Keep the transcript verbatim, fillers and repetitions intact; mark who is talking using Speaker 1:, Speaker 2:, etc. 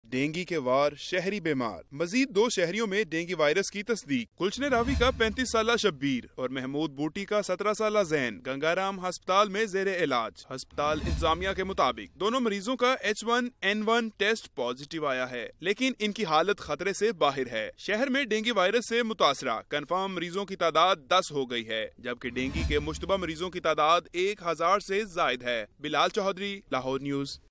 Speaker 1: Dengue के वार शहरी बीमार। मजीद दो शहरियों में डेंगू वायरस की तस्दीक। गुलशन रावी का पैंतीस साल शब्बीर और महमूद बूटी का सत्रह साल जैन गंगाराम अस्पताल में जेर इलाज। अस्पताल इंतजामिया के मुताबिक दोनों मरीजों का H one N one test positive आया है, लेकिन इनकी हालत खतरे से बाहर है। शहर में डेंगू वायरस से मुतासरा कन्फर्म मरीजों की तादाद दस हो गई है, जबकि डेंगू के मुश्तबा मरीजों की तादाद एक हजार से जायद है। बिलाल चौधरी, लाहौर न्यूज।